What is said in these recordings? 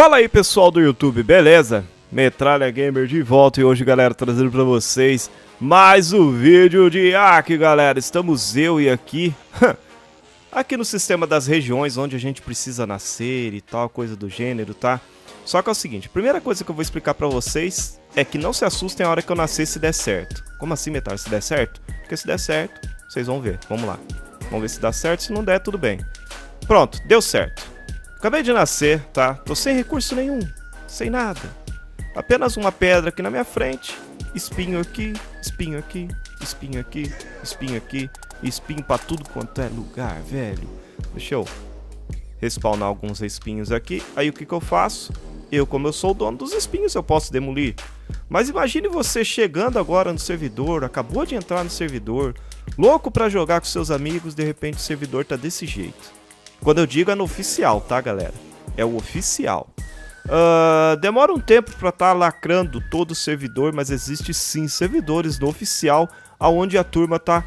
Fala aí pessoal do YouTube, beleza? Metralha Gamer de volta e hoje, galera, trazendo pra vocês mais um vídeo de Ark, galera. Estamos eu e aqui no sistema das regiões onde a gente precisa nascer e tal, coisa do gênero, tá? Só que é o seguinte, a primeira coisa que eu vou explicar pra vocês é que não se assustem a hora que eu nascer se der certo. Como assim, Metralha, se der certo? Porque se der certo, vocês vão ver, vamos lá. Vamos ver se dá certo, se não der, tudo bem. Pronto, deu certo. Acabei de nascer, tá? Tô sem recurso nenhum, sem nada. Apenas uma pedra aqui na minha frente, espinho aqui, espinho aqui, espinho aqui, espinho aqui, espinho pra tudo quanto é lugar, velho. Deixa eu respawnar alguns espinhos aqui. Aí o que que eu faço? Eu, como eu sou o dono dos espinhos, eu posso demolir. Mas imagine você chegando agora no servidor, acabou de entrar no servidor, louco pra jogar com seus amigos, de repente o servidor tá desse jeito. Quando eu digo é no oficial, tá, galera? É o oficial. Demora um tempo para estar lacrando todo o servidor, mas existe sim servidores no oficial, onde a turma tá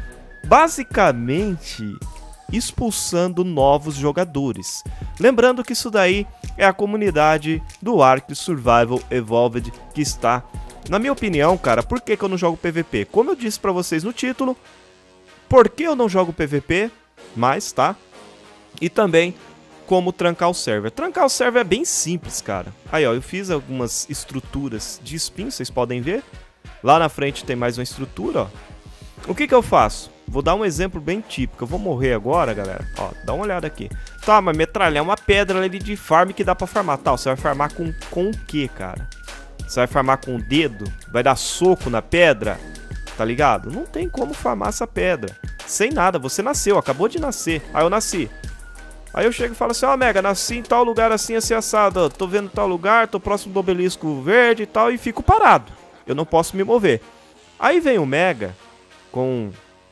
basicamente expulsando novos jogadores. Lembrando que isso daí é a comunidade do Ark Survival Evolved que está, na minha opinião, cara, por que eu não jogo PVP? Como eu disse para vocês no título, por que eu não jogo PVP? Mas, tá? E também como trancar o server. Trancar o server é bem simples, cara. Aí, ó, eu fiz algumas estruturas de espinho, vocês podem ver. Lá na frente tem mais uma estrutura, ó. O que que eu faço? Vou dar um exemplo bem típico. Eu vou morrer agora, galera. Ó, dá uma olhada aqui. Tá, mas metralhar é uma pedra ali de farm que dá pra farmar. Tá, você vai farmar com o que, cara? Você vai farmar com o dedo? Vai dar soco na pedra? Tá ligado? Não tem como farmar essa pedra. Sem nada, você nasceu, acabou de nascer. Aí eu nasci. Aí eu chego e falo assim, ó, Mega, nasci em tal lugar assim assado, ó, tô vendo tal lugar, tô próximo do obelisco verde e tal, e fico parado. Eu não posso me mover. Aí vem o Mega com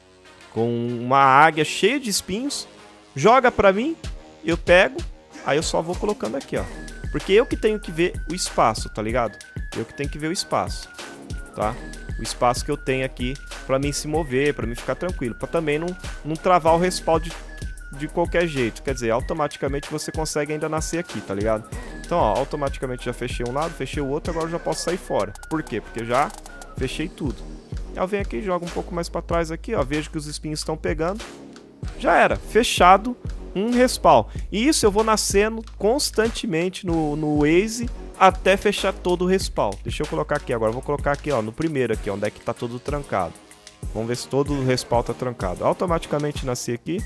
uma águia cheia de espinhos, joga pra mim, eu pego, aí eu só vou colocando aqui, ó. Porque eu que tenho que ver o espaço, tá ligado? Eu que tenho que ver o espaço, tá? O espaço que eu tenho aqui pra mim se mover, pra mim ficar tranquilo, pra também não travar o respawn de qualquer jeito, quer dizer, automaticamente você consegue ainda nascer aqui, tá ligado? Então, ó, automaticamente já fechei um lado, fechei o outro, agora eu já posso sair fora. Por quê? Porque eu já fechei tudo. Eu venho aqui, jogo um pouco mais pra trás aqui, ó, vejo que os espinhos estão pegando. Já era, fechado um respawn. E isso eu vou nascendo constantemente no Waze até fechar todo o respawn. Deixa eu colocar aqui agora, eu vou colocar aqui, ó, no primeiro aqui, onde é que tá todo trancado. Vamos ver se todo o respawn tá trancado. Automaticamente nasci aqui.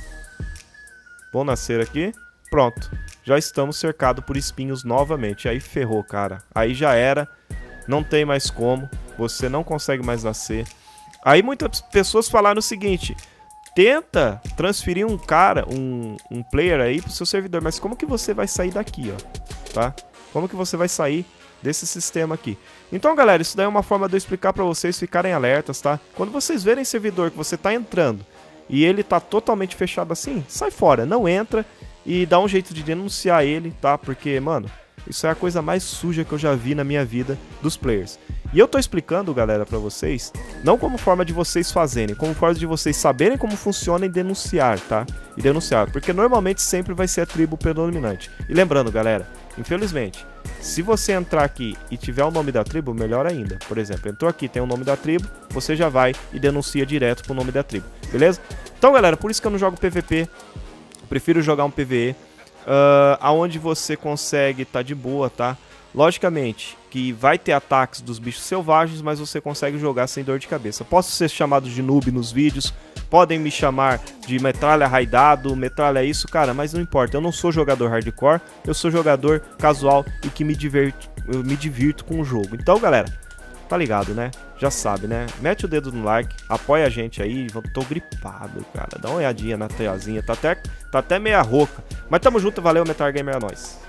Vou nascer aqui, pronto, já estamos cercados por espinhos novamente, aí ferrou, cara, aí já era, não tem mais como, você não consegue mais nascer. Aí muitas pessoas falaram o seguinte, tenta transferir um cara, um player aí pro seu servidor, mas como que você vai sair daqui, ó, tá? Como que você vai sair desse sistema aqui? Então, galera, isso daí é uma forma de eu explicar pra vocês ficarem alertas, tá? Quando vocês verem servidor que você tá entrando, e ele tá totalmente fechado assim, sai fora, não entra e dá um jeito de denunciar ele, tá? Porque, mano, isso é a coisa mais suja que eu já vi na minha vida dos players. E eu tô explicando, galera, pra vocês, não como forma de vocês fazerem, como forma de vocês saberem como funciona e denunciar, tá? E denunciar, porque normalmente sempre vai ser a tribo predominante. E lembrando, galera, infelizmente, se você entrar aqui e tiver o nome da tribo, melhor ainda. Por exemplo, entrou aqui, tem o nome da tribo, você já vai e denuncia direto pro nome da tribo, beleza? Então, galera, por isso que eu não jogo PVP, prefiro jogar um PVE, aonde você consegue tá de boa, tá? Logicamente que vai ter ataques dos bichos selvagens, mas você consegue jogar sem dor de cabeça. Posso ser chamado de noob nos vídeos, podem me chamar de metralha raidado, metralha isso, cara, mas não importa, eu não sou jogador hardcore, eu sou jogador casual e que eu me divirto com o jogo. Então, galera, tá ligado, né? Já sabe, né? Mete o dedo no like, apoia a gente aí, tô gripado, cara, dá uma olhadinha na teazinha, tá até meia rouca, mas tamo junto, valeu, Metralha Gamer, é nóis.